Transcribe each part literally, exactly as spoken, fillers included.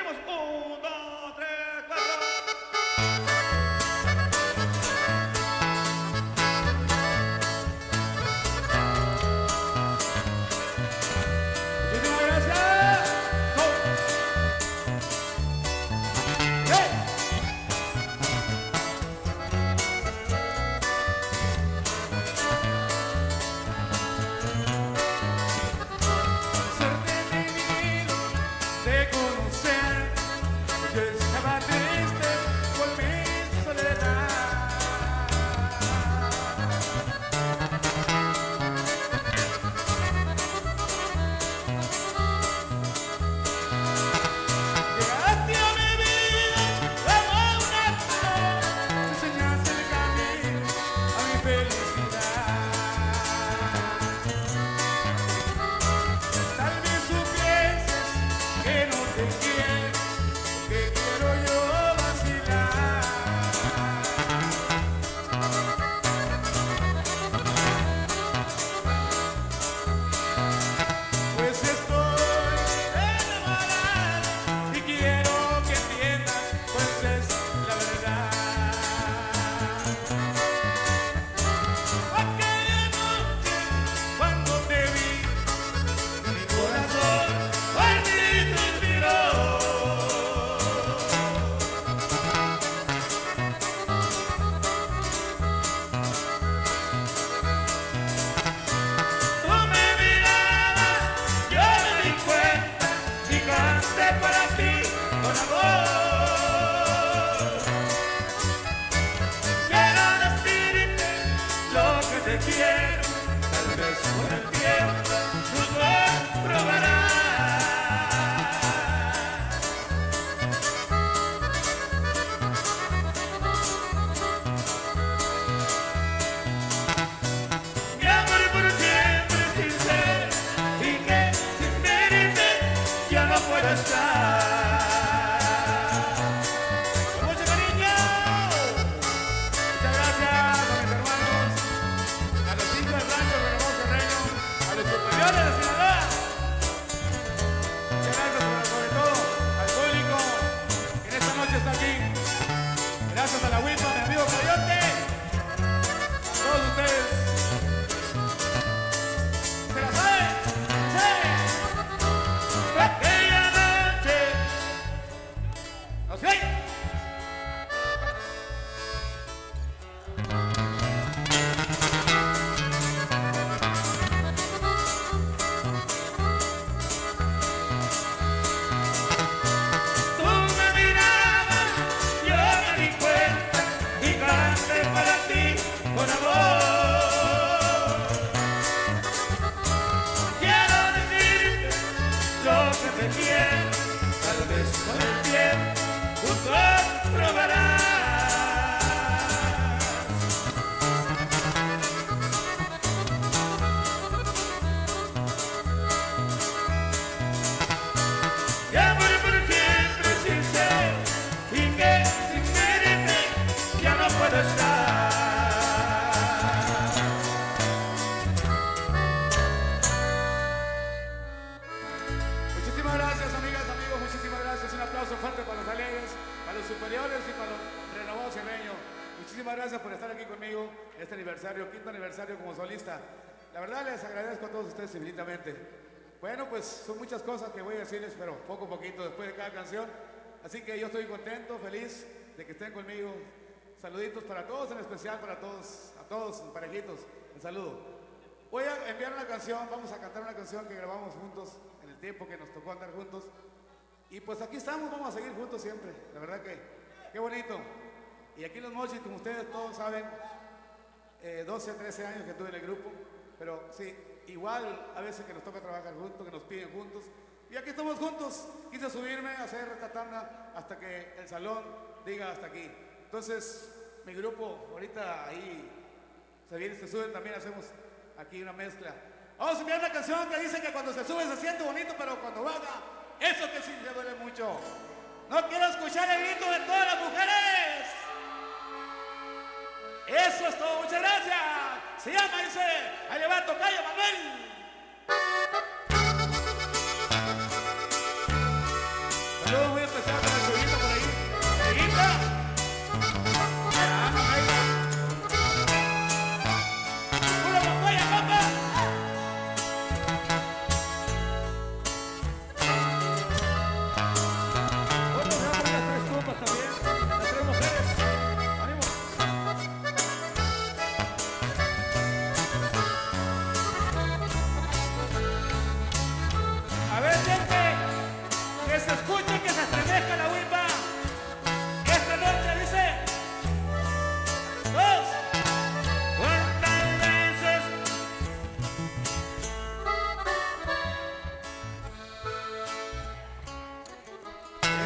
vamos. Un, dos, tres, cuatro. Infinitamente. Bueno, pues son muchas cosas que voy a decirles, pero poco a poquito después de cada canción. Así que yo estoy contento, feliz de que estén conmigo. Saluditos para todos, en especial para todos, a todos, parejitos. Un saludo. Voy a enviar una canción, vamos a cantar una canción que grabamos juntos en el tiempo que nos tocó andar juntos. Y pues aquí estamos, vamos a seguir juntos siempre. La verdad que, qué bonito. Y aquí los Mochis, como ustedes todos saben, eh, doce, trece años que estuve en el grupo. Pero sí, igual a veces que nos toca trabajar juntos, que nos piden juntos. Y aquí estamos juntos. Quise subirme a hacer esta tanda hasta que el salón diga hasta aquí. Entonces, mi grupo, ahorita ahí se viene, se suben, también hacemos aquí una mezcla. Vamos a enviar una canción que dice que cuando se sube se siente bonito, pero cuando baja, eso que sí se duele mucho. No quiero escuchar el grito de todas las mujeres. Eso es todo, muchas gracias. Se llama, dice, ahí le va a tocar a Manuel. Saludos muy especiales.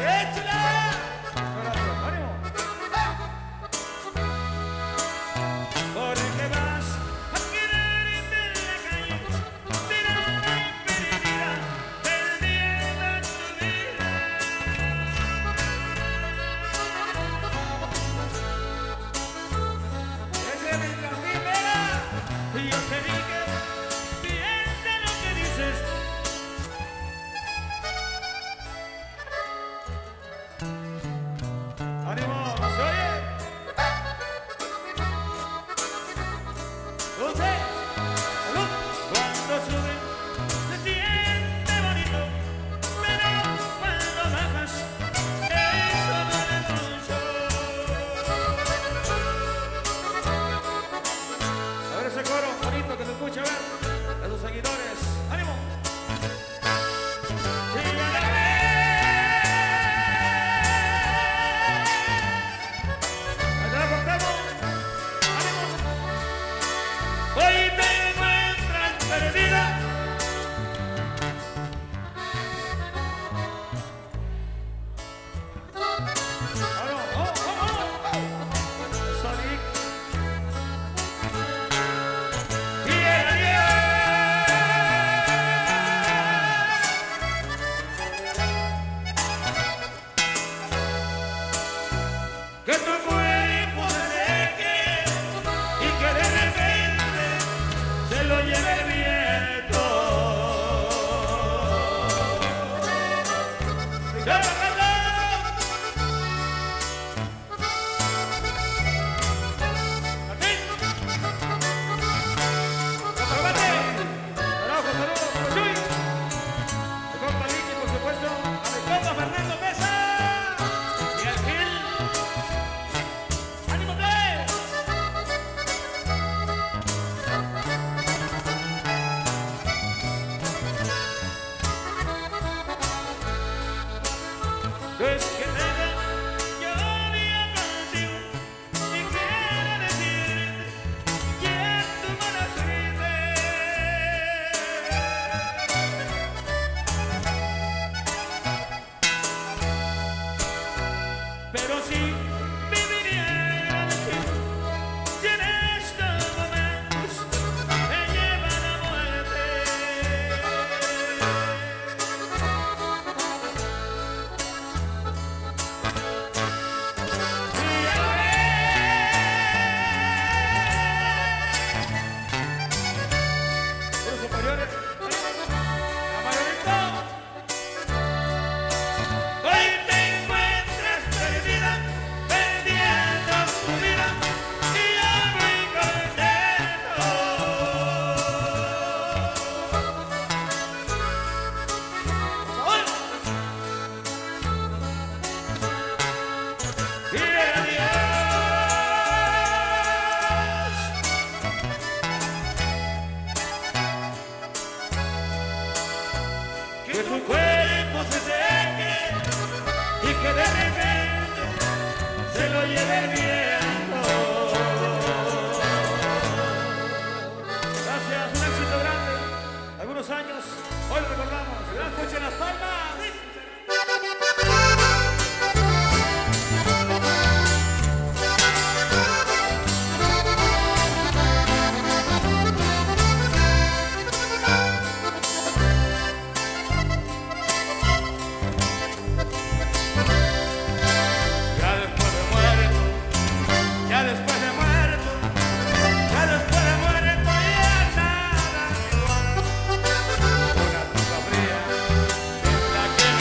Una tumba fría en la que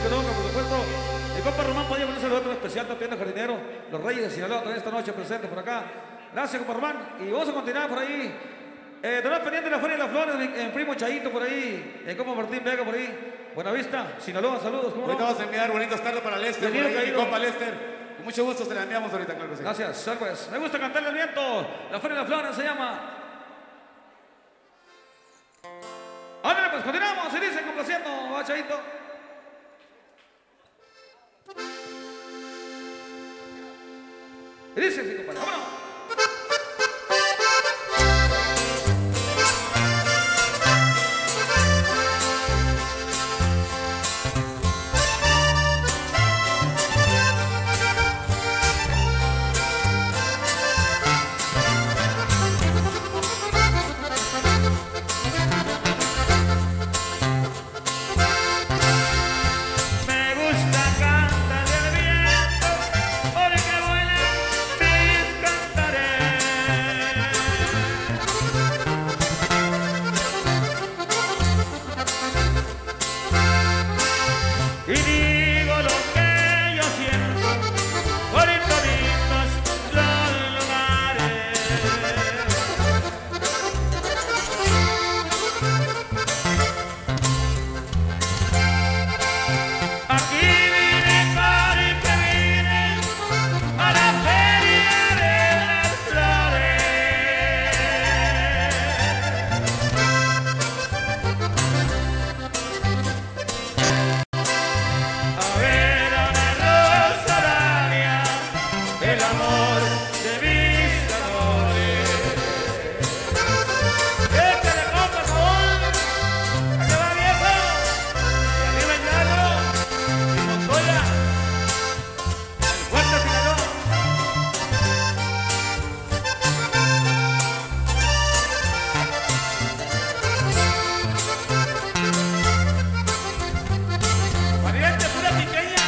que no, por supuesto. El compa Román podía ponerse el otro especial también de jardinero. Los Reyes de Sinaloa también esta noche presentes por acá. Gracias, compa Román. Y vamos a continuar por ahí. Eh, tenemos pendiente la Feria de las Flores en, en Primo Chayito por ahí. En compa Martín Vega por ahí. Buenavista, Sinaloa, saludos. ¿Cómo Ahorita no? vamos a enviar bonitas tardes para Lester. Por Bienvenido, ahí, mi caído. compa Lester. Con mucho gusto se la enviamos ahorita, claro que sí. Gracias, sal, pues. Me gusta cantarle al viento. La Feria de las Flores se llama. Ándale, pues continuamos. Se dice complaciendo, va Chayito. Y dice así, compadre. ¡Vámonos! Me gusta cantarle al viento, porque vuela mis cantaré. Y digo lo que yo siento por ir toditos los lugares. Aquí vine porque vine a la feria de las flores. A ver a una rosa dalia, el amor de mis amores. Échale copa, por favor. Aquí va viejo. Y arriba el llano. Y Montoya. El fuerte Sinaloa. Valiente, pura piqueña.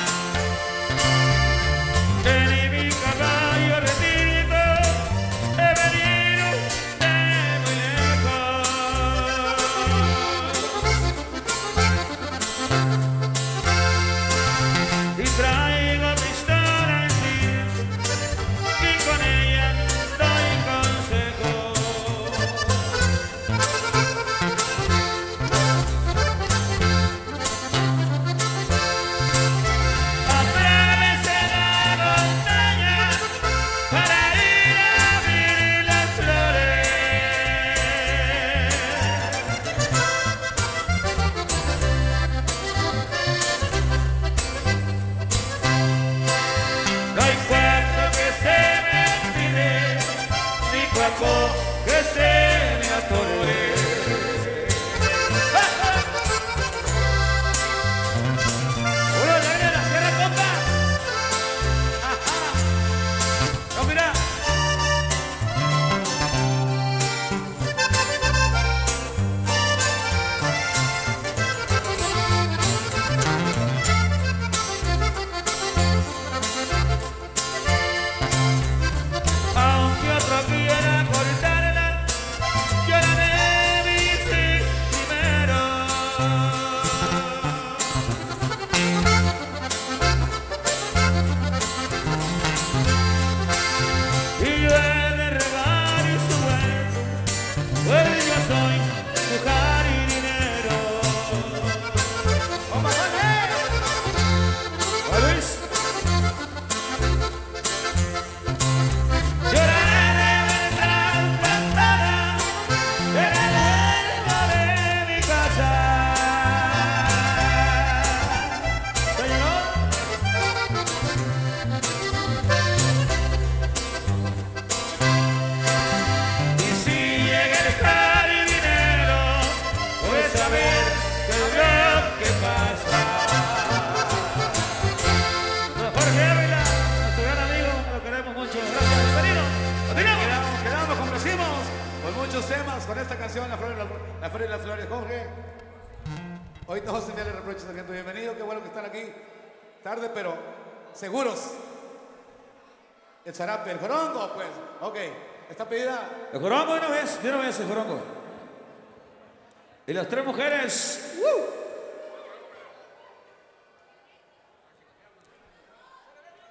Tení mi caballo retirito, he venido de muy lejos. Y traigo pistola en sí, y con ella doy consejos. Atrévese a la montaña para ir a abrir las flores. No hay cuarto que se me olvide, ni cuerpo que se me atore. Uno ya viene de la Sierra Compa. Ajá. No, mira. Aunque otro quiera cortarla, yo la debí primero. Y yo he de regar y su hueso, pues yo soy su jardinero. ¡Vamos, Luis! Lloraré de la ventana de la alma de mi casa. Señor. Y si llega el jardinero, pues a ver qué es lo que pasa. Jorge Ávila, nuestro gran amigo, lo queremos mucho. Gracias, bienvenido. Continuamos. Quedamos, quedamos, complacimos con muchos temas con esta canción, La Feria de las, la Feria de las Flores, Jorge. Hoy todos enviarle reproches al viento. Bienvenido, qué bueno que están aquí. Tarde, pero seguros. El zarape, el jorongo, pues. Ok, esta pedida. El jorongo de una vez, de una vez el jorongo. Y las tres mujeres. ¡uh!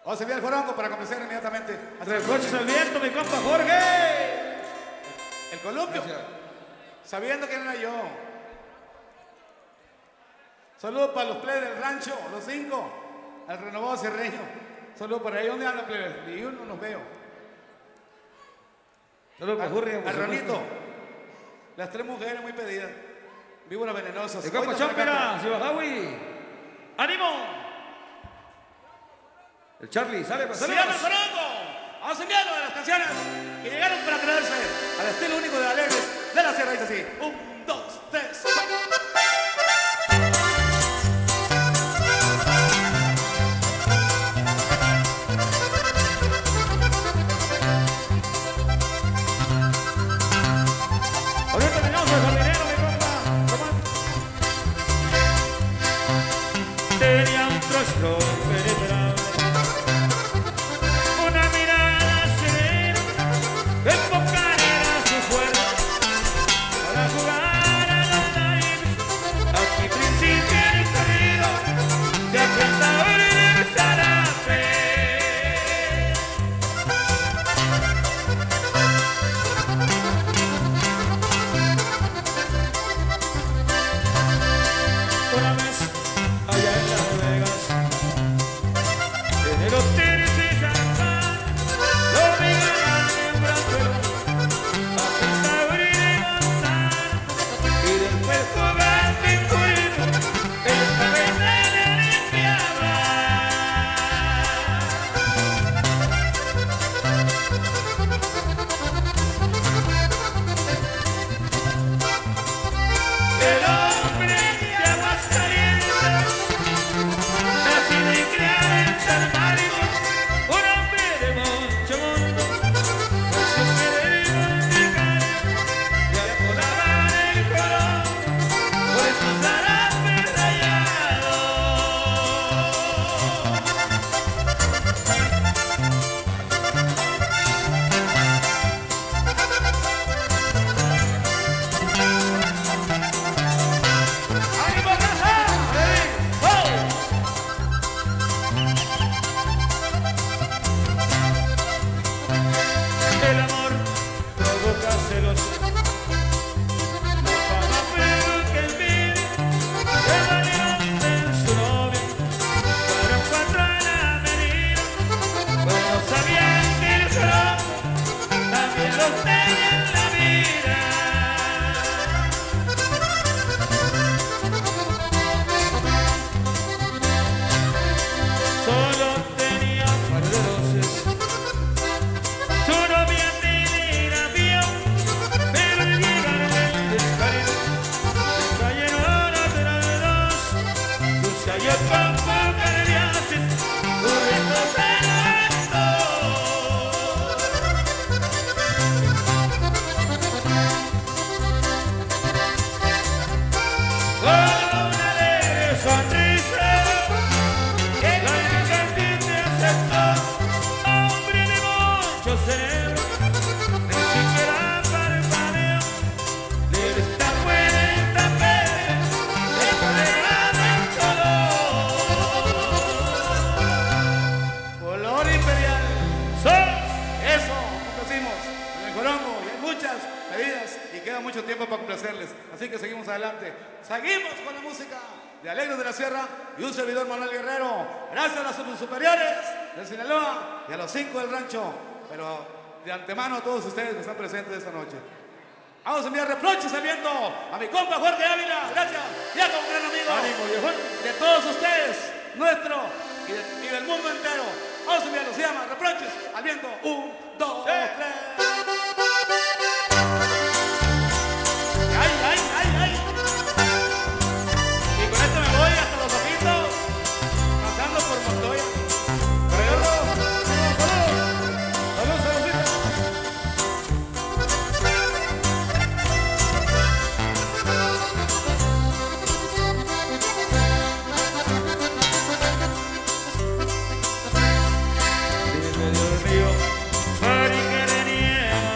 Vamos a enviar el jorongo para comenzar inmediatamente. Reproches al viento, mi compa Jorge. El columpio. Gracias. Sabiendo quién era yo. Saludos para los plebes del rancho, los cinco. Al renovado Cerreño. Saludos para ahí. ¿Dónde andan, plebes? Ni uno los veo. Saludos para Jorge. Al Ronito. Las tres mujeres muy pedidas. Víboras venenosas. Mi compa Chompera, Cibajawi. ¡Ánimo! El Charlie, sale para ¡Se llama el jorongo! Vamos a enviarlo de las canciones que llegaron para creerse al estilo único de Alegres de la Sierra. Dice así: un, dos, tres, cuatro. Ahorita tenemos al jardinero, mi compa. Tenía un rostro penetrable, una mirada serena, que enfocar era su fuerza para jugar a los naipes. Aquí principia el corrido de afrontador y de zarape. Una vez allá en Las Vegas, en el hotel de champán, lo obligaron en Brasil a cantar y levantar, y después jugar de corrido el cabeza le limpiaba. El hombre de aguas calientes, nacido y criado en San Marcos, un hombre de mucho mundo, con su peregrino indicario, le apodaban el jorongo por sus zarapes rayados. ¡Ánimo, raza! ¡Oh! El amor provoca celos, la fama provoca el bien, el valiente en su novio, para encontrar la medida, pero sabían que el jorongo también los tenía en la vida. Solo tenía un par de doces, su novia tenía avión, pero le llegaron el descarido, se cayeron atrás de dos, sus halló con poca de viajes, su resto se lo con una alegre sonrisa. La inocente aceptó, hombre de mucho cerebro, ni siquiera parpadeó, le destapó el tapete, le colgaba el color. Color imperial. Son Eso, como decimos, en el jorongo. Y hay muchas bebidas y queda mucho tiempo para complacerles. Así que seguimos adelante. Seguimos con la música de Alegres de la Sierra y un servidor, Manuel Guerrero. Gracias a los superiores de Sinaloa y a los cinco del rancho. Pero de antemano a todos ustedes que están presentes esta noche. Vamos a enviar reproches al viento a mi compa Jorge Ávila. Gracias. Ya como gran amigo. ánimo, viejón. De todos ustedes, nuestro y, de- y del mundo entero. Vamos a enviarlo, se llama Reproches al viento. Un, dos, Sí. tres. ¡Ay, ay, ay, ay! Y con esto me voy hasta los ojitos, pasando por Montoya. ¡Salud! ¡Salud, saludcita! en medio del río, Mariquerenía.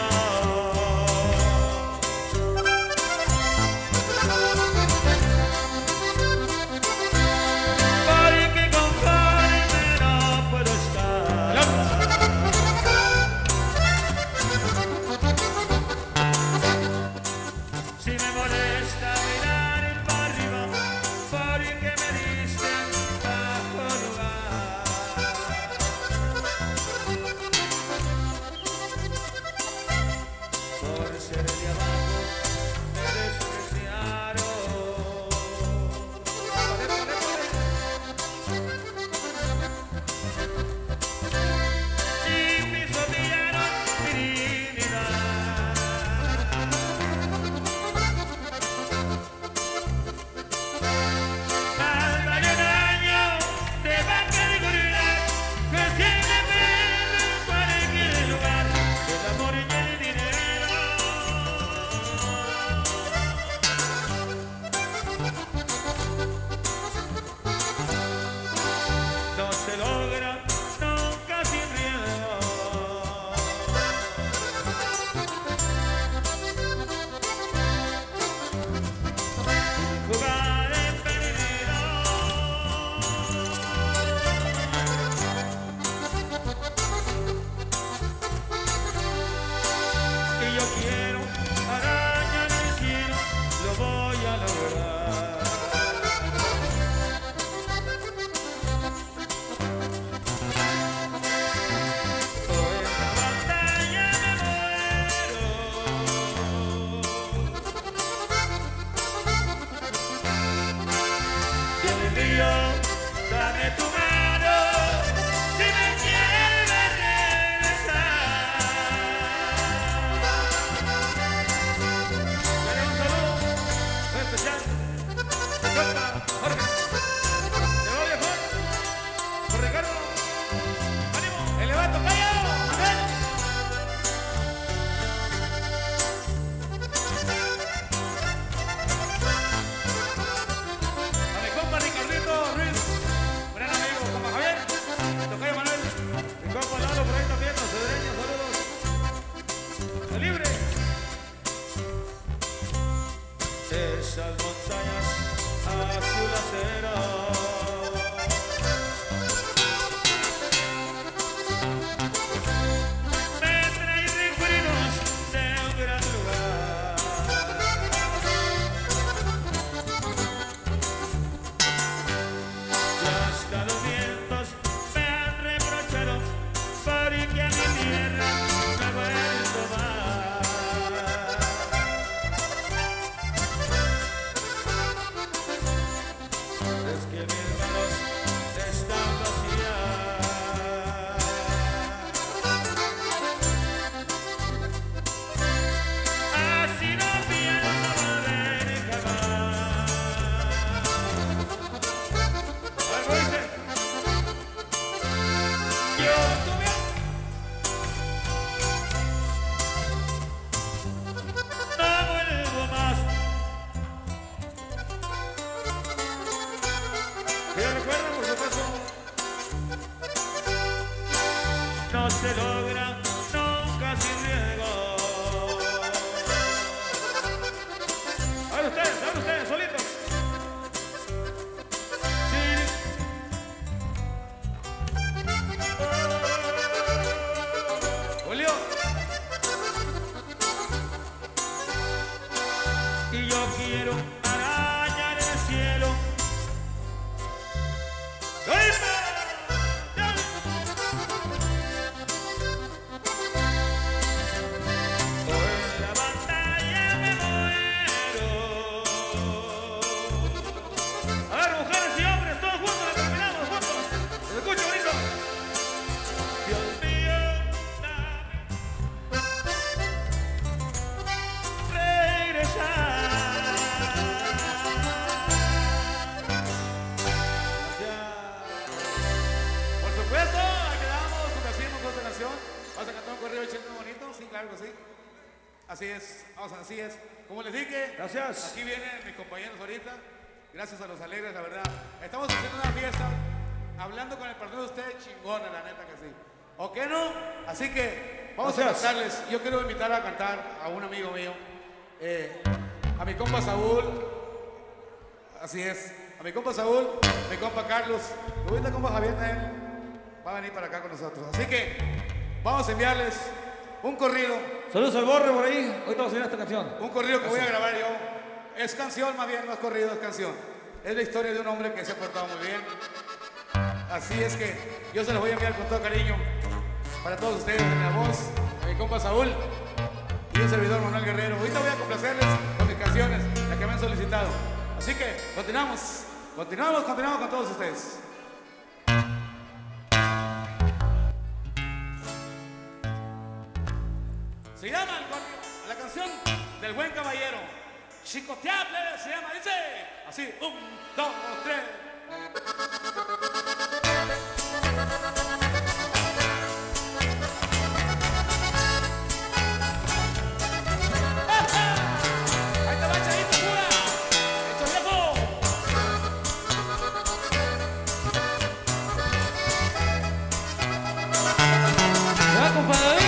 como dice. Yo tuve. No vuelvo más. ¿Qué recuerda, por supuesto? No se logra nunca sin riesgo. A ver ustedes, a ver ustedes, solitos. Sí. Julio. Y yo quiero arañar el cielo. ¡Ay, Vamos a cantar un corrido chino bonito, sí, claro que sí. Así es, vamos, así es. Como les dije, gracias. Aquí vienen mis compañeros ahorita. Gracias a los alegres, la verdad. Estamos haciendo una fiesta, hablando con el partido de ustedes, chingona, la neta que sí. ¿O qué no? Así que vamos gracias. a cantarles. Yo quiero invitar a cantar a un amigo mío, eh, a mi compa Saúl. Así es, a mi compa Saúl, mi compa Carlos. Ahorita compa Javier también va a venir para acá con nosotros. Así que vamos a enviarles un corrido. Saludos al Borre por ahí. Ahorita vamos a ir a esta canción. Un corrido que voy a grabar yo. Es canción, más bien, no es corrido, es canción. Es la historia de un hombre que se ha portado muy bien. Así es que yo se los voy a enviar con todo cariño para todos ustedes en la voz de mi compa Saúl y un servidor Manuel Guerrero. Ahorita voy a complacerles con mis canciones, las que me han solicitado. Así que continuamos, continuamos, continuamos con todos ustedes. Se llama la canción del buen caballero. Chicoteable se llama, dice así, un, dos, tres. Ahí te va, Chayito, pura. Hecho viejo. Ya, compadre.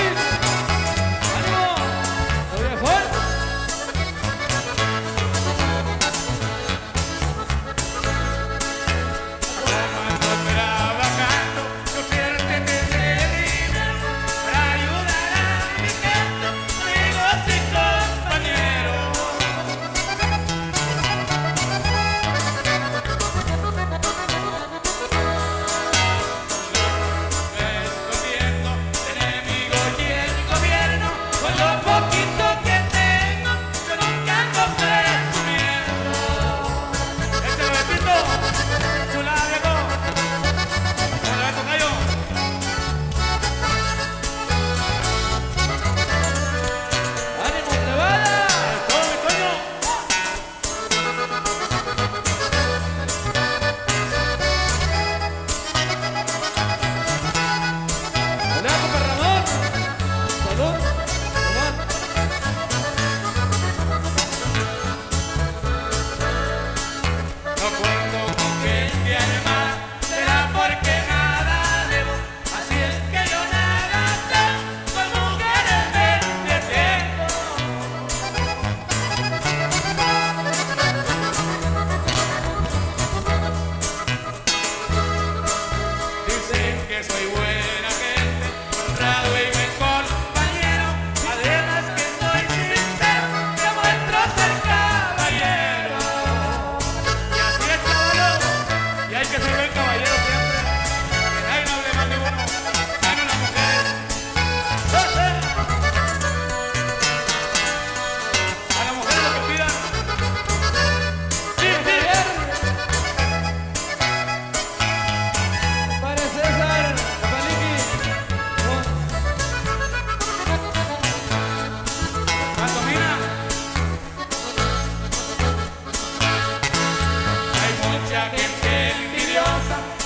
Mucha gente envidiosa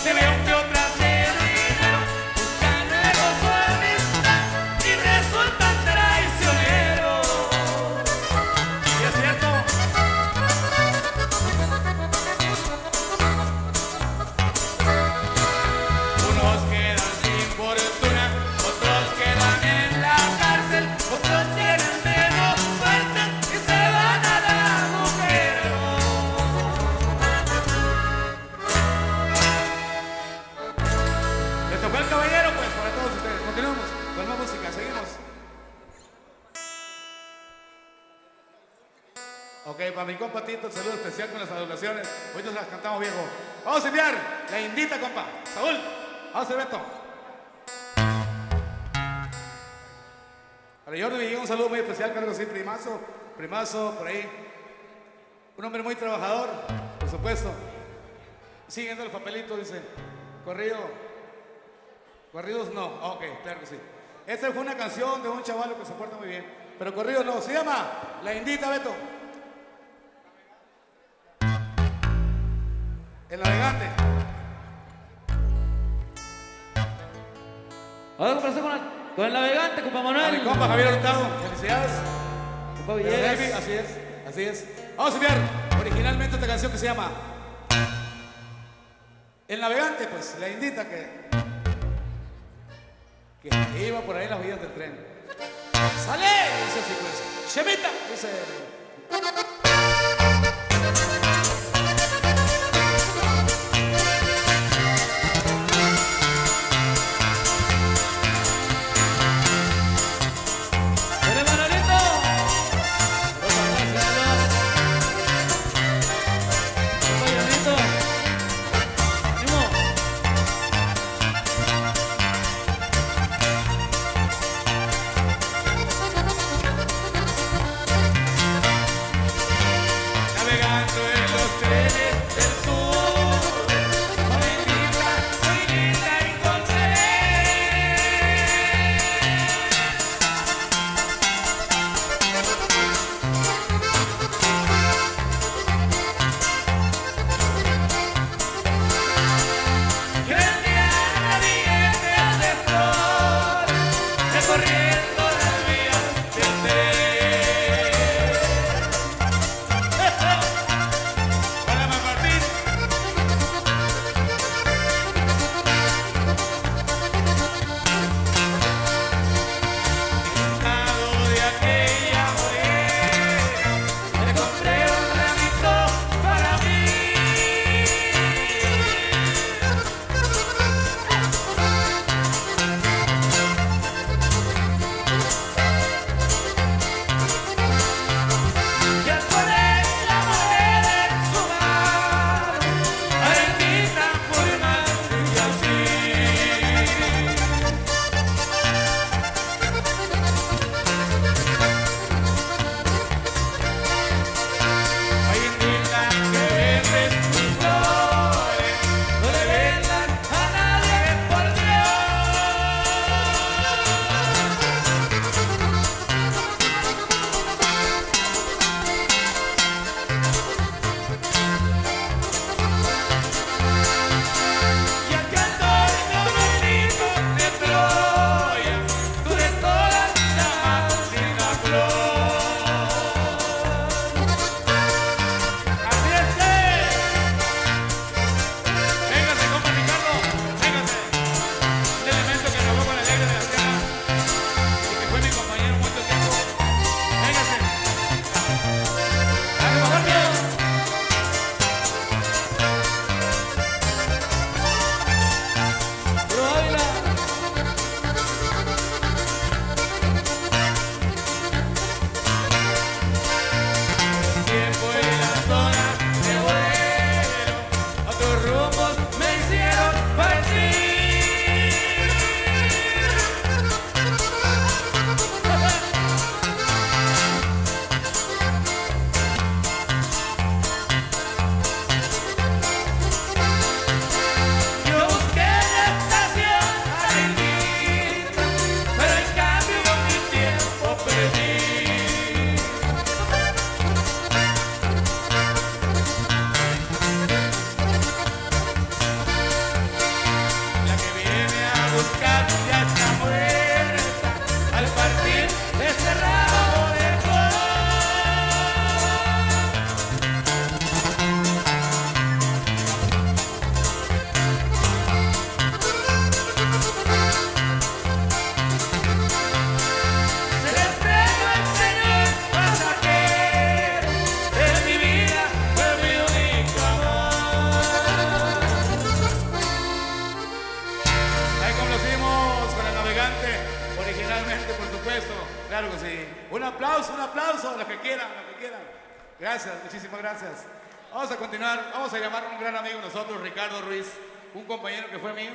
Ok, para mi compa Tito, el saludo especial con las adulaciones. Hoy nos las cantamos, viejo. Vamos a enviar la indita, compa. Saúl, vamos a Beto. Para Jordi Villegas, un saludo muy especial, claro que sí, primazo, primazo, por ahí. Un hombre muy trabajador, por supuesto. Siguiendo los papelitos, dice, corrido. Corridos no, ok, claro que sí. Esta fue una canción de un chaval que se porta muy bien. Pero corridos no, se llama La Indita, Beto. El navegante. Ahora complacer con, el- con el navegante, compa A Manuel. mi compa Javier Hurtado, felicidades. Compa Pero, Villegas. David, así es, así es. Vamos a enviar originalmente esta canción que se llama El Navegante, pues, la indita que, que iba por ahí en las vías del tren. ¡Sale! Dice así, pues. ¡Chemita! Dice. ¡Dale, Manolito! Compa Llanito. ¡Ánimo! Navegando en los trenes del sur, una indita muy linda encontré. Que vendía billetes de flor, recorriendo las vías del tren. Para Martín. Disfrutado de aquella morena, le compré un ramito para mí. Y al poner la moneda en su mano, arendita muy mal y así. Ay, indita, que vendes tus flores, no le vendan a nadie por Y aquí Antonio bonito de Troya, tú de todas las sin la flor. Así es que, véngase, compa Ricardo, véngase. Un elemento que acabó con el aire de la tierra y que fue mi compañero mucho tiempo. Véngase. ¡Dale, Jorge! ¡Puro Ávila! Tiempo y las horas de vuelo, otros rumbos me hicieron partir. Yo busqué la estación argentina, pero en cambio mi tiempo perdí. La que viene a buscar ya está muerta al partir de ese ramo de flor. Se le entrego al Señor pasajero de mi vida, fue mi único amor. Ahí conocimos con el navegante, originalmente, por supuesto. Claro que sí. Un aplauso, un aplauso, los que quieran, los que quieran. Gracias, muchísimas gracias. Vamos a continuar, vamos a llamar a un gran amigo de nosotros, Ricardo Ruiz, un compañero que fue mío.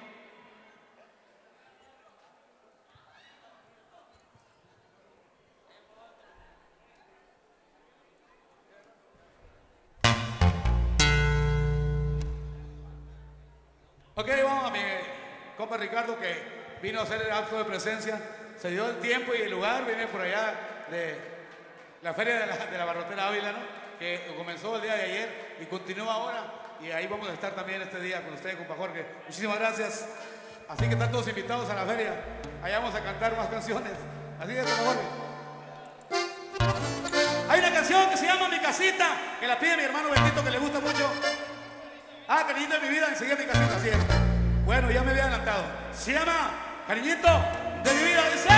Ok, vamos a mi compa Ricardo que vino a hacer el acto de presencia. Se dio el tiempo y el lugar, viene por allá de la Feria de la, de la Barrotera Ávila, ¿no? Que comenzó el día de ayer y continúa ahora. Y ahí vamos a estar también este día con ustedes, compa Jorge. Muchísimas gracias. Así que están todos invitados a la feria. Allá vamos a cantar más canciones. Así es, compa Jorge. Hay una canción que se llama Mi Casita, que la pide mi hermano Bendito, que le gusta mucho. Ah, cariñito de mi vida, enseguida mi casita, así es. Bueno, ya me había adelantado. Se llama Cariñito de mi vida, dice.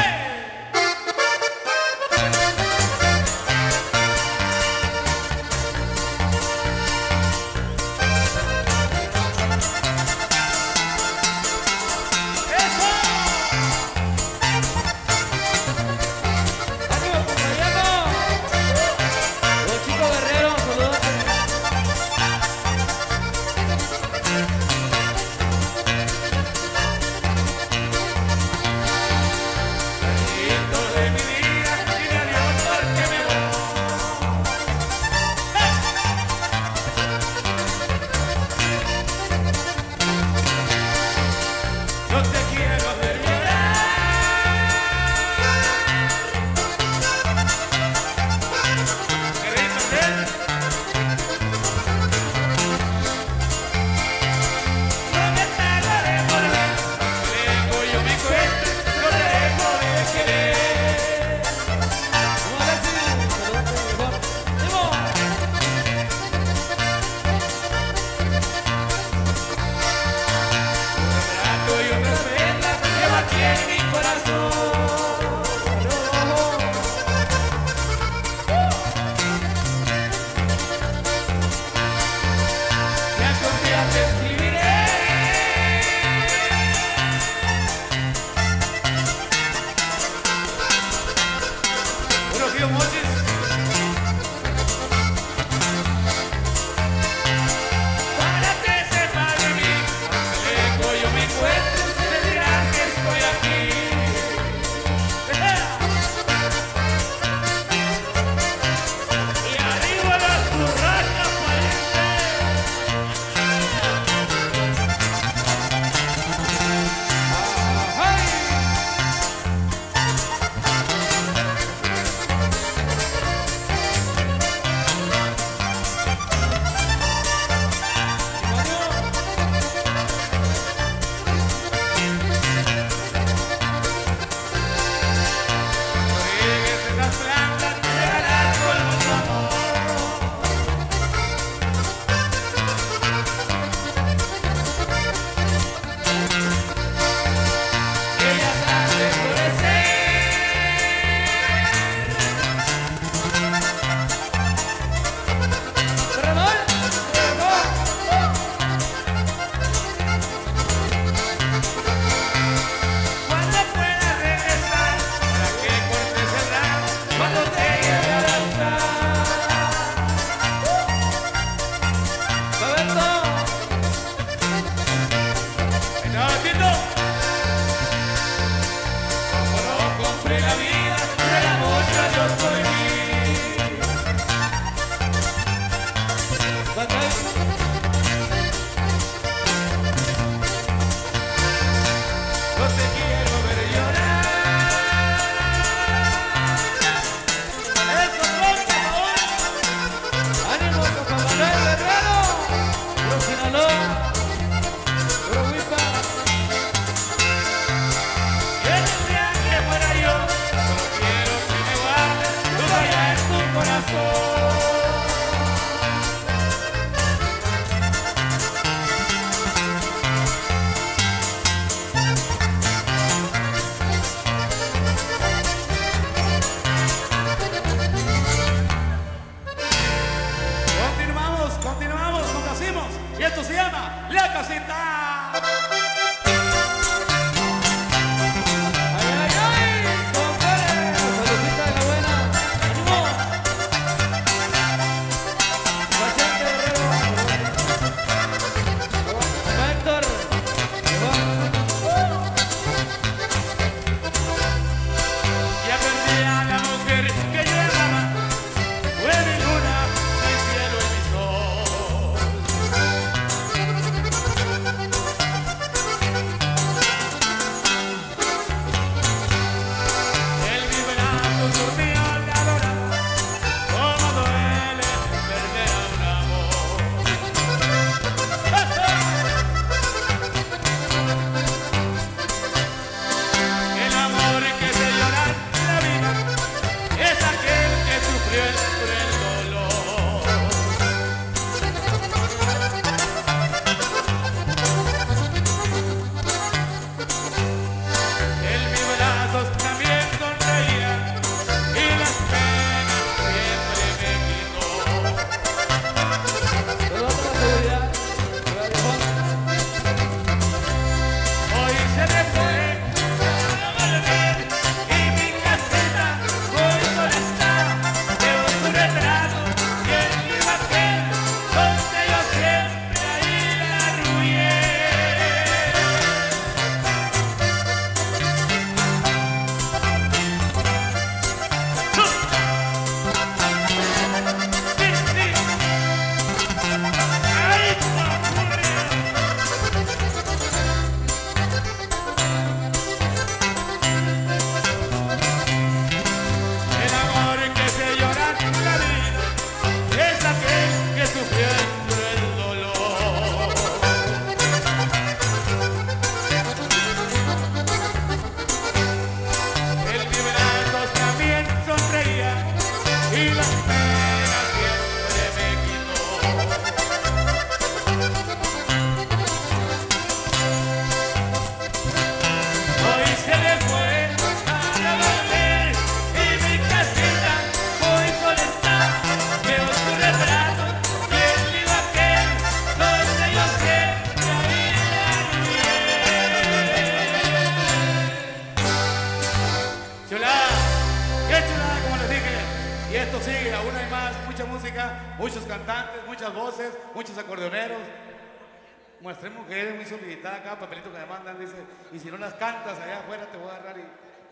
sigue, aún hay más, mucha música, muchos cantantes, muchas voces, muchos acordeoneros. Muestre mujeres muy solicitadas, cada papelito que me mandan dice, y si no las cantas allá afuera te voy a agarrar y...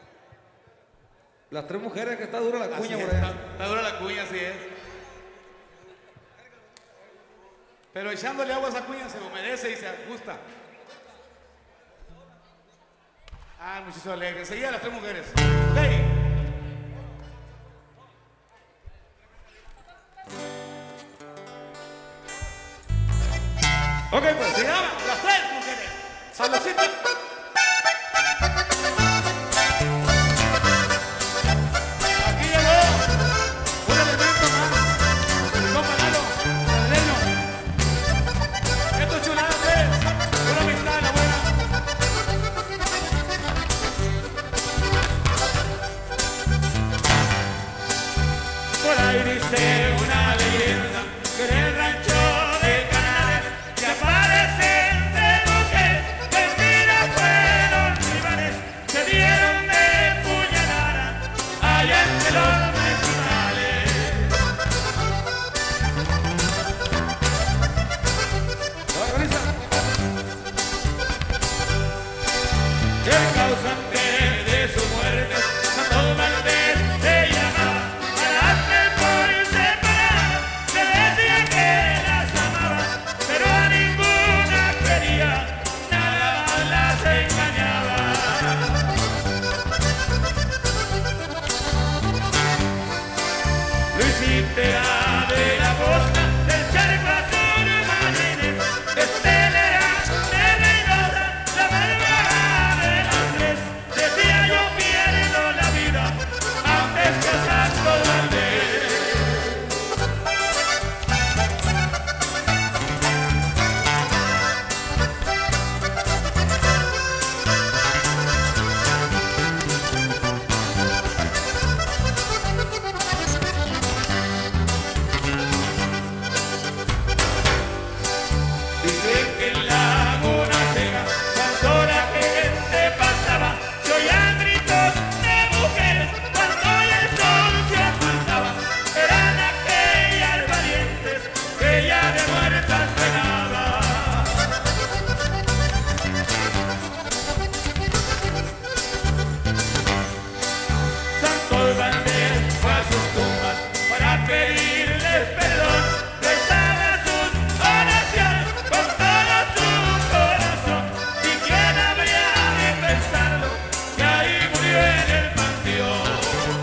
Las tres mujeres que está dura la Así cuña, es, por allá. está, está dura la cuña, así es. Pero echándole agua a esa cuña se humedece y se ajusta. Ah, muchísimo alegre. Enseguida las tres mujeres. ¡Hey! Ok, pues. Se llama Las Tres Mujeres. Saludcita. Aquí llegó un elemento más. Mi compa Lalo, brasileño. Esto es chulada, pues. Una amistad de la buena. Por ahí dice una leyenda que en el rancho de Canales se aparecen tres mujeres vestidas fueron rivales, se dieron de puñalada allá entre los mezquitales. Organiza. El causante de su muerte, Santo Valdés se llamaba, a las tres por separado se decía que las amaba, pero a ninguna quería, nada más las engañaba. Luisita era de la costa del charco azul marines, Estela era de Reynosa, la más brava de las tres. Decía yo pierdo la vida antes que Santo Valdés. Dicen que en Laguna Seca, cuando la gente pasaba, se oían gritos de mujeres, cuando el sol se ocultaba, eran aquellas valientes que ya de muertas penaban. Santo Valdés fue a sus tumbas para pedirles perdón, rezaba sus oraciones con todo su corazón. ¿Y quién habría de pensarlo que ahí murió en el panteón?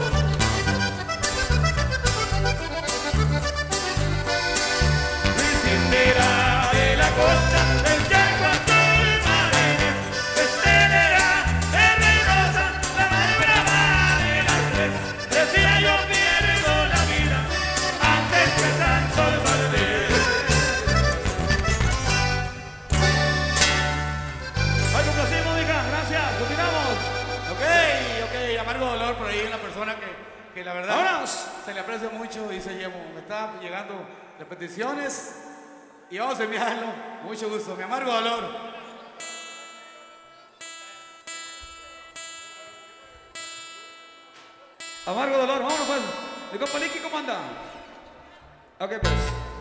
Luisita era de la costa del charco azul marines, Estela era de Reynosa, la más brava de las tres. Decía yo pierdo la vida antes que Santo Valdés. Ay, complacimos, hija. Gracias. Continuamos. Ok, ok, amargo dolor por ahí, una persona que, que la verdad ¡Vámonos! se le aprecia mucho y se llevo. Me están llegando las peticiones y vamos a enviarlo. Mucho gusto, mi amargo dolor. Amargo dolor. Vámonos, pues. Mi compa Licky, ¿cómo anda? Ok, pues.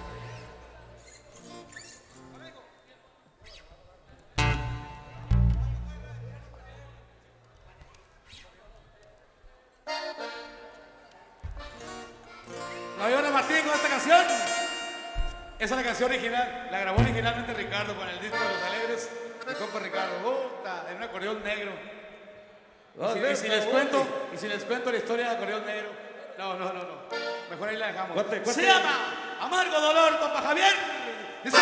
No, yo Martín con esta canción. Esa es la canción original, la grabó originalmente Ricardo con el disco de Los Alegres. Mi compa Ricardo, puta, en un acordeón negro. Y si, y si les cuento, y si les cuento la historia del acordeón negro, no, no, no, no. Mejor ahí la dejamos. Cuente, cuente. Se llama Amargo Dolor, compa Javier. Dice.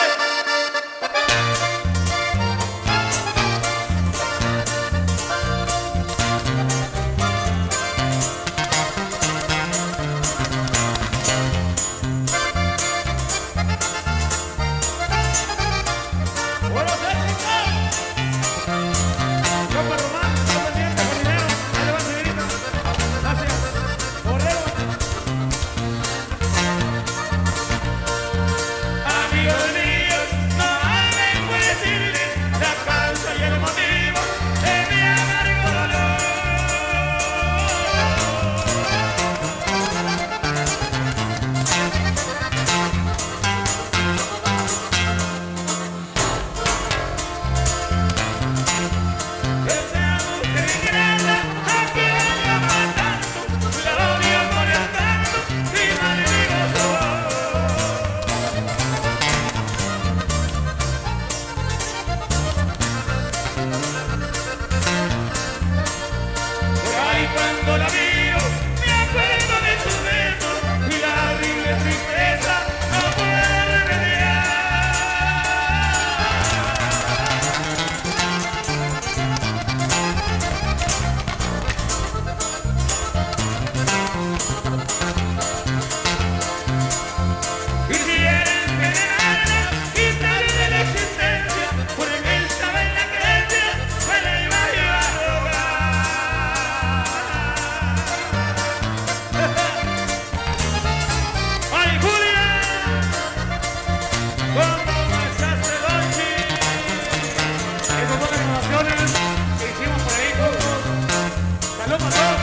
Buenos éxitos. Compa Román, está pendiente, jardinero. Ahí le va, señorita. Gracias. Borrero. Amigos míos, no hablen Por ahí cuando la miro, me acuerdo de tus besos y la horrible tristeza no puede remediar. Quisiera envenenarla, quitarle de la existencia, porque él estaba en la creencia, me la iba a llevar a rogar. ¡Ay, Julia! ¿Cómo estás, Elochi? Esas son las grabaciones que hicimos por ahí juntos. ¡Salud para todos!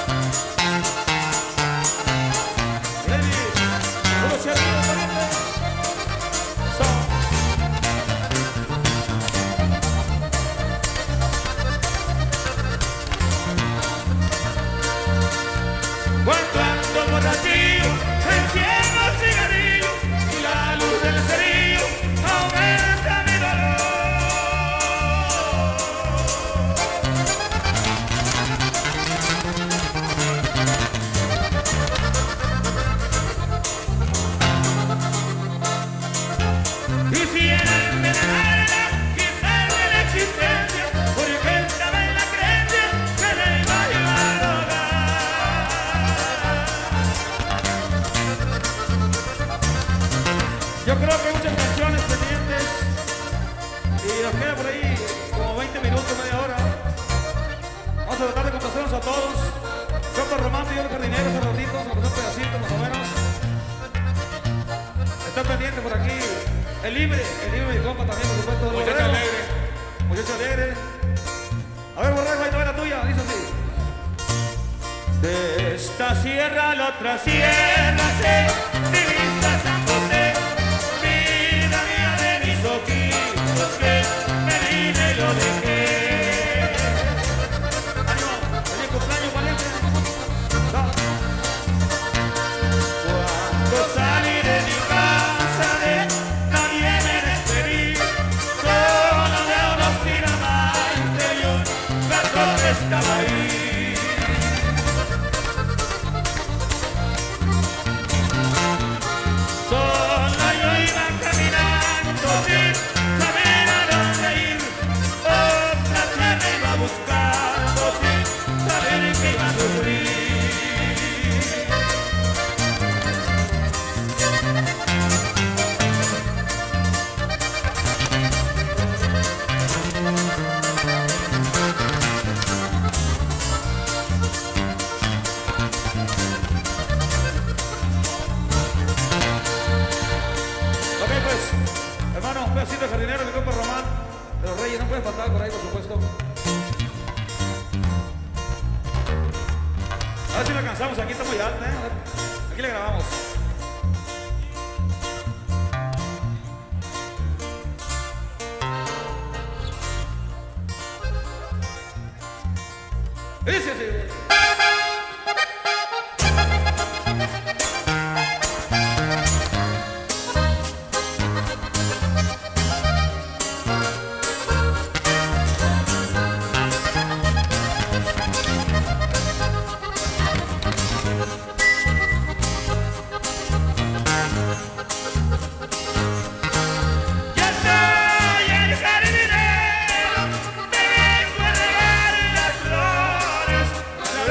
Cuando ando borrachillo, enciendo el cigarrillo y la luz del cerillo aumenta mi dolor. Quisiera envenenarla, quitarle la existencia, porque estaba en la creencia que le iba a llevar a rogar. Yo creo que hay muchas canciones pendientes y nos queda por ahí como veinte minutos, media hora. Vamos a tratar de complacernos a todos. Compa Román y yo los jardineros, hace ratito, se nos pasó un pedacito más o menos. Está pendiente por aquí el libre, el libre mi compa también, por supuesto. Muchacho alegre. Muchacho alegre. A ver, Borrego, ahí te va la tuya, dice así. De esta sierra a la otra sierra se divisa San José, vida mía de mis ojitos que me vine y lo dejé. Ánimo, feliz cumpleaños, Valencia. No. Cuando salí de mi casa de nadie me despedí, solo de unos tiramantes y un gato que estaba ahí. Sola yo iba caminando sin saber a dónde ir, otra tierra iba buscando sin saber que iba a sufrir. Ok, pues, hermano, un pedacito de jardinero, mi compa Román, de los Reyes, no puede faltar por ahí, por supuesto. A ver si lo alcanzamos, aquí está muy alta, ¿eh? A ver, aquí le grabamos. Dice así. Ya soy el jardinero, te vengo a regar las flores, a la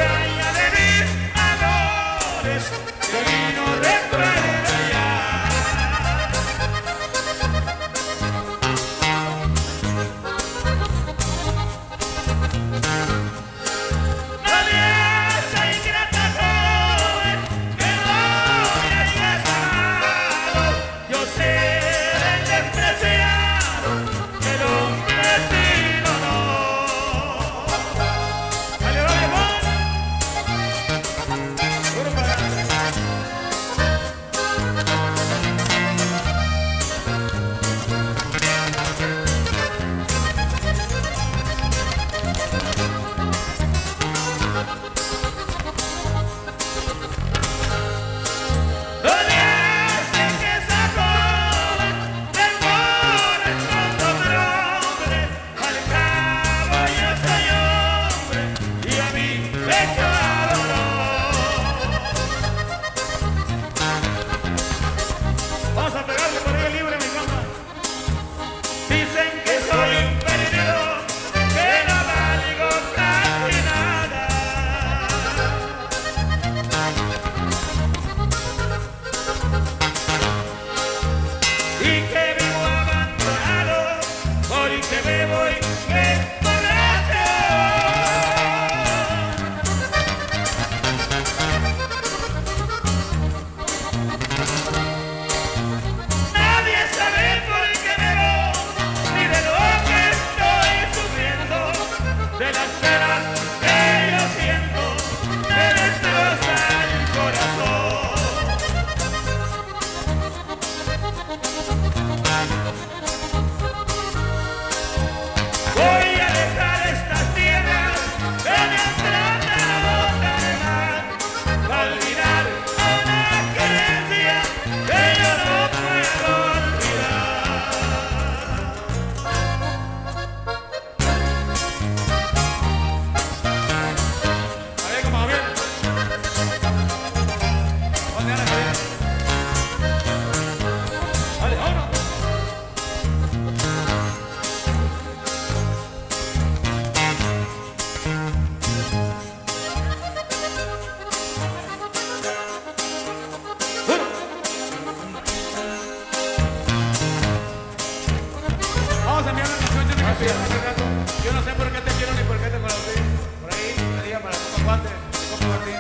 decía hace rato, yo no sé por qué te quiero ni por qué te conocí. Por ahí me diga para compa Guante, compa Martín.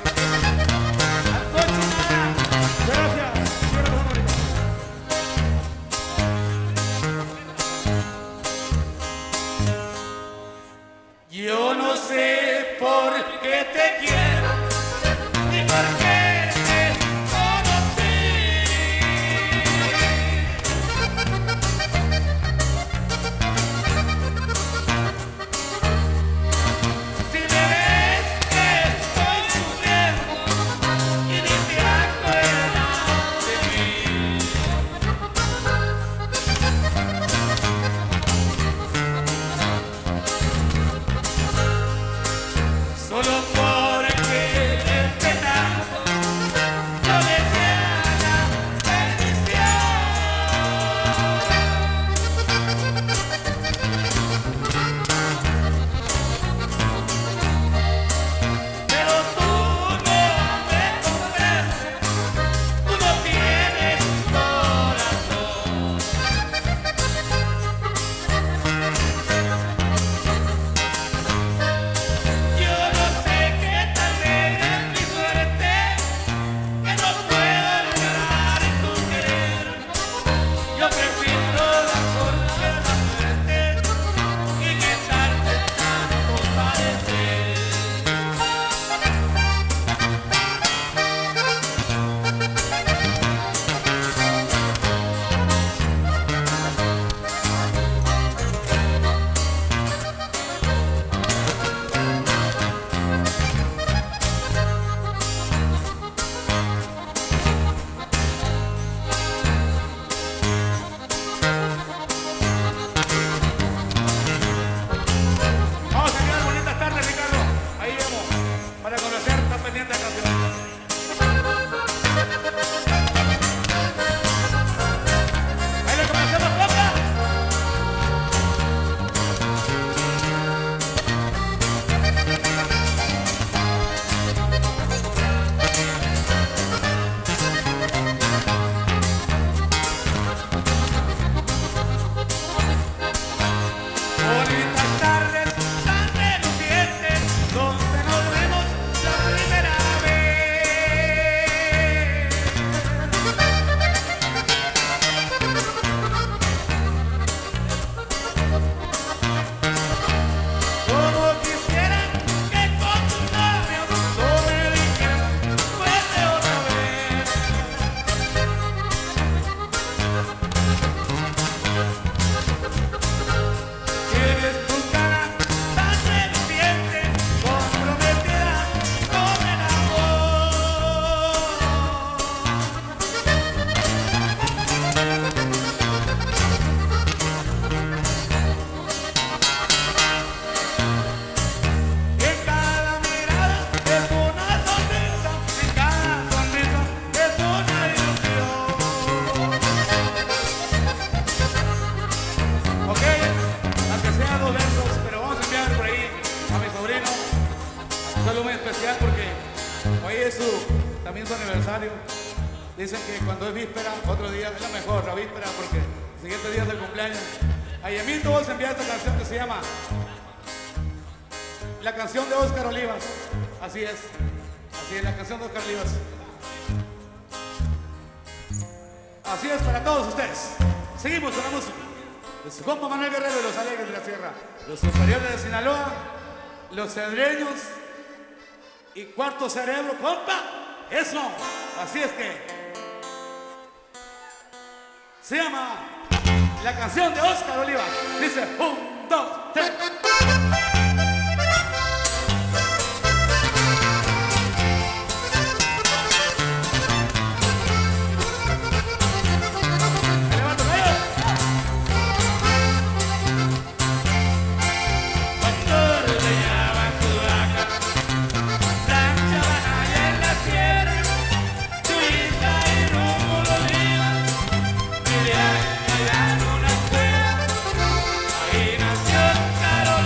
Gracias. Yo no sé por qué te quiero ni por qué te conocí. Si me ves que estoy sufriendo y ni te acuerdas de mí. Solo por quererte tanto, yo deseo la perdición. Pero tú no me comprendes, tú no tienes corazón. Yo no sé qué tan negra es mi suerte, que no puedo llorar en tu querer. Yo prefiero la soledad de la muerte y que darte tanto padecer. Vamos a quedar bonitas tardes, Ricardo. Ahí vemos, para conocer, está pendiente de canción. Ahí le conocemos, compa. Bonitas tardes tan relucientes, donde nos vemos la primera vez. Como quisiera que con tus labios no me dijeras fuerte otra vez. Tienes tu cara tan seduciente, comprometida con el amor. En cada mirada es una sonrisa, en cada sonrisa es una ilusión. Ok, aunque sea dos versos, pero vamos a enviar por ahí a mi sobrino un saludo muy especial porque hoy es su, también su aniversario. Dicen que cuando es víspera, otro día es la mejor, la víspera, porque el siguiente día es el cumpleaños. A Yemito vamos a enviar esta canción que se llama La canción de Óscar Olivas. Así es, así es, la canción de Óscar Olivas. Así es para todos ustedes. Seguimos con la música. De su compa Manuel Guerrero de los Alegres de la Sierra, los superiores de Sinaloa, los cedreños y Cuarto Cerebro, compa. Eso. Así es que se llama la canción de Óscar Olivas. Dice un, dos, tres. Me levanto, gallo. Cuando ordeñaban tu vaca, planchaban allá en la sierra, Chuita y Rómulo Olivas vivían allá en una escuela. Ahí nació Carolina.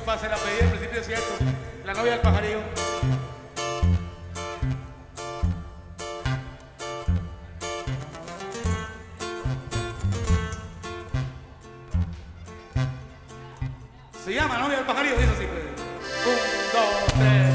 compás se la pedí al principio, es cierto. La novia del pajarillo. Se llama novia del pajarillo, dice así. Un, dos, tres.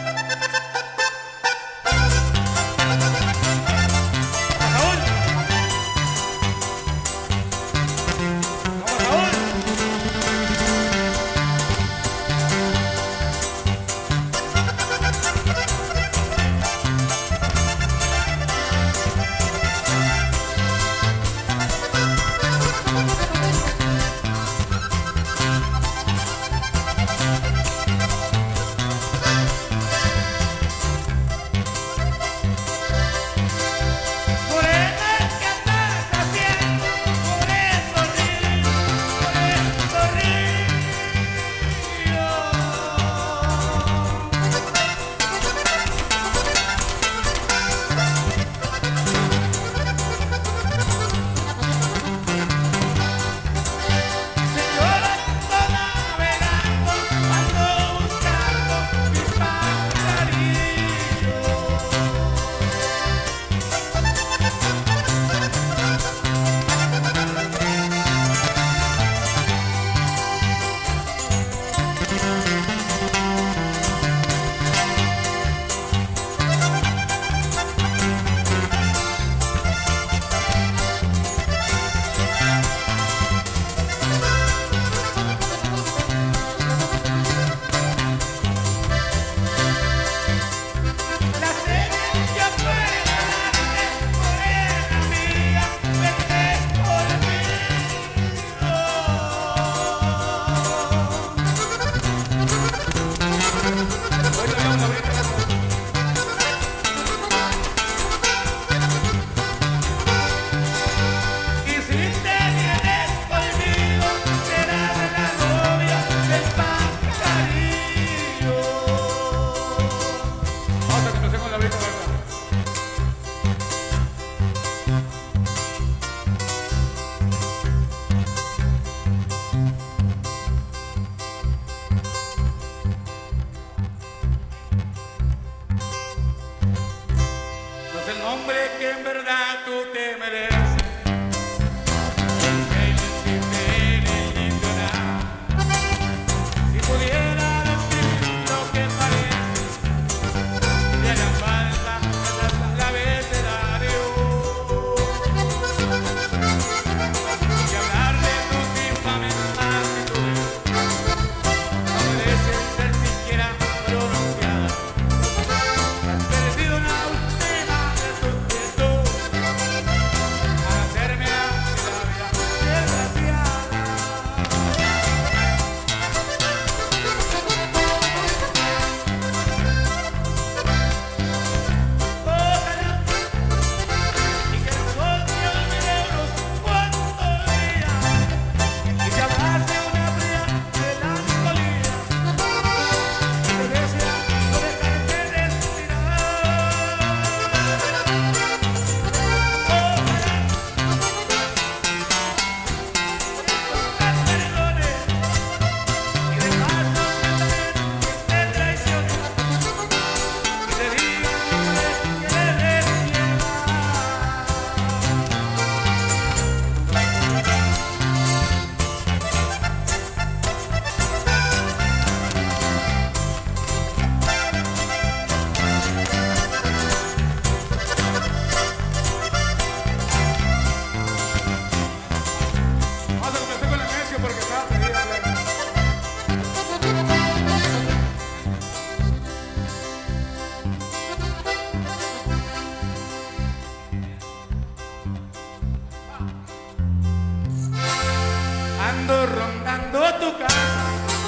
Ando rondando tu casa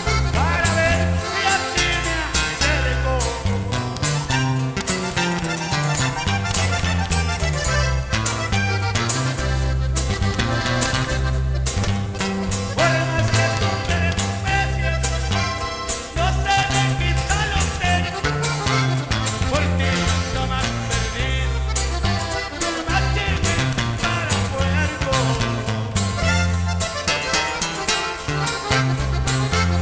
para ver si así me acerco. Por más que tú me desprecies, no se me quita lo serio, porque nunca más perdí el más chiquito para puerco.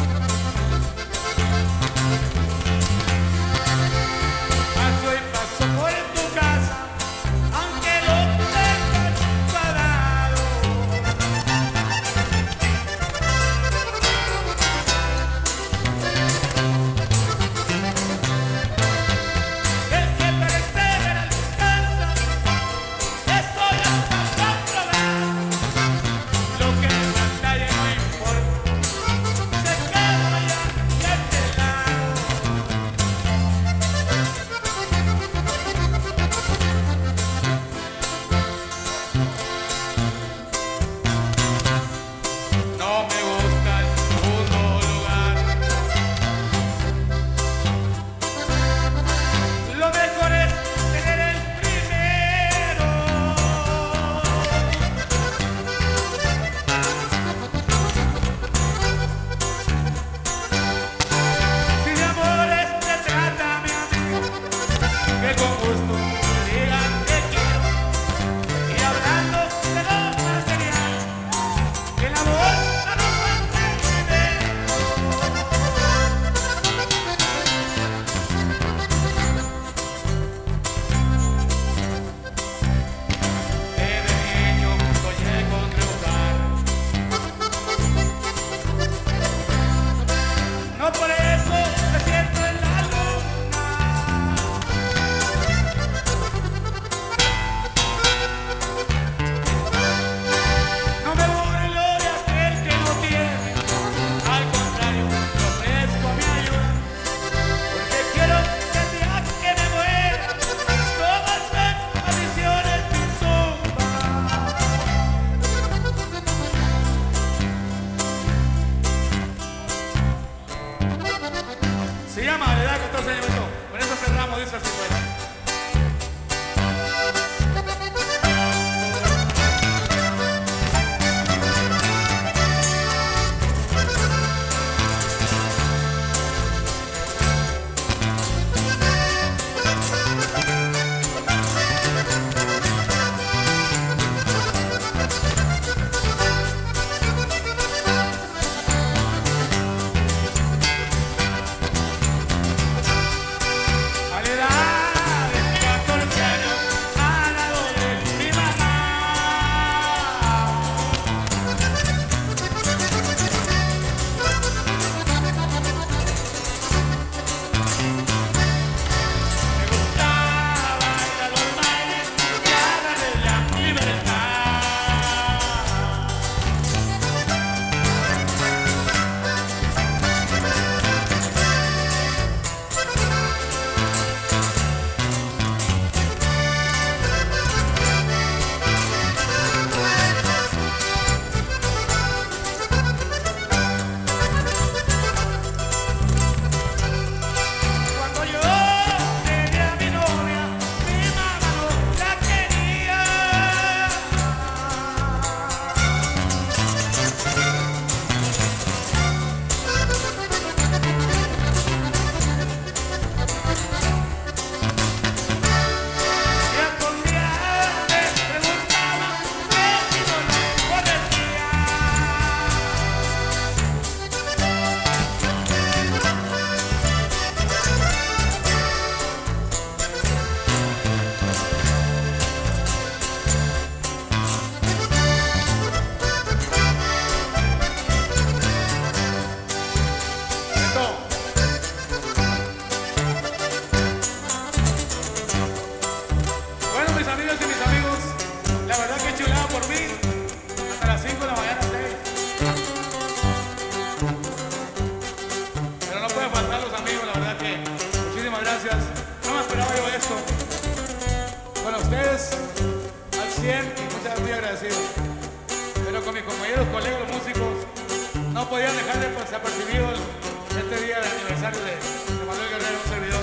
no podían dejar de pues, apercibido este día del aniversario de, de Manuel Guerrero, un servidor.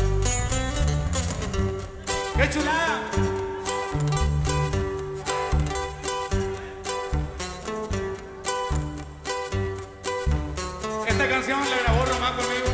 ¡Qué chulada! Esta canción la grabó Román conmigo.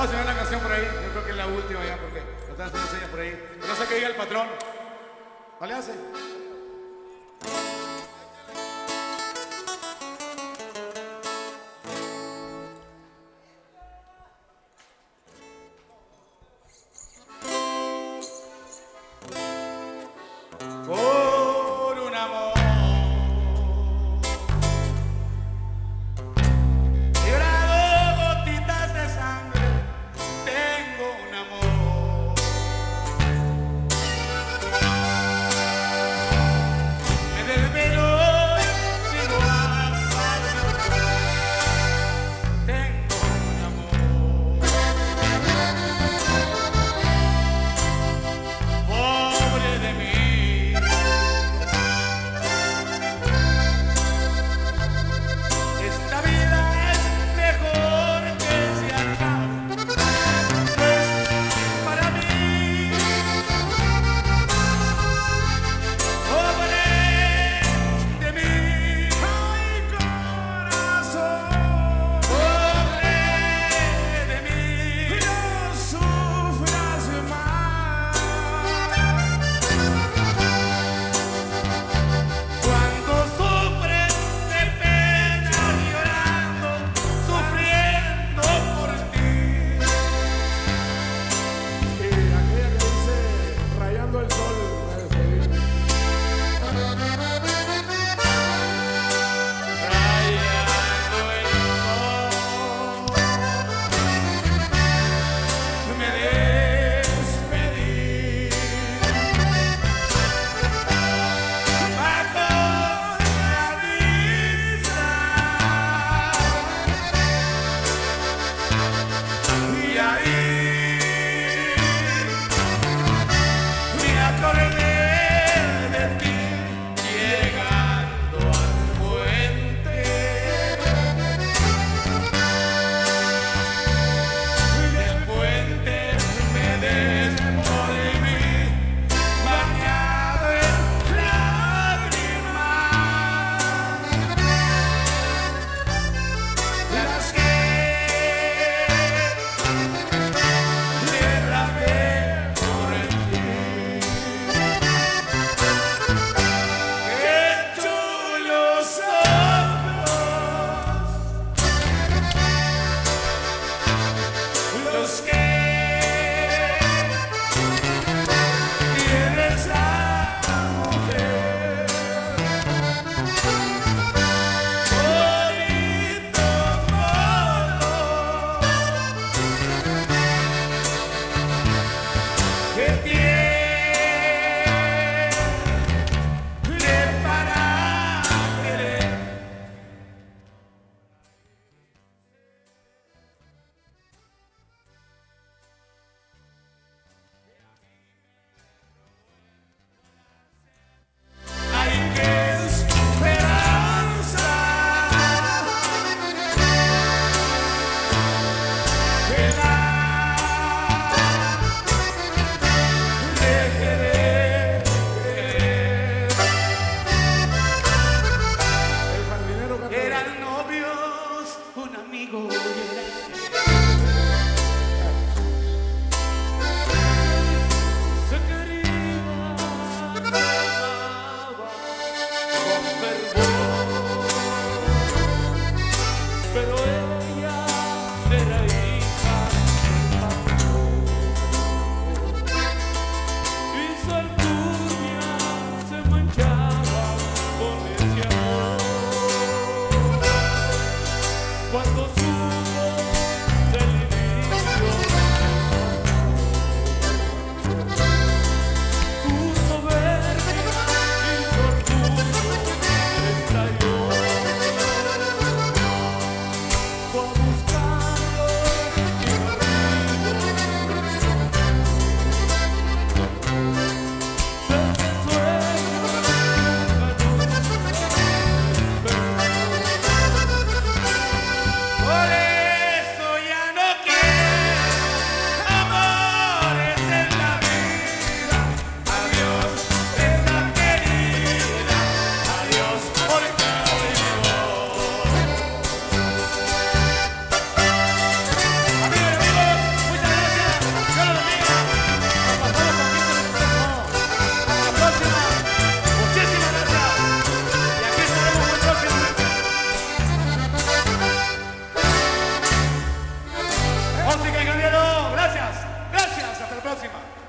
a enseñar una canción por ahí. Yo creo que es la última ya porque nos están haciendo señas por ahí. No sé qué diga el patrón. ¿No le hace?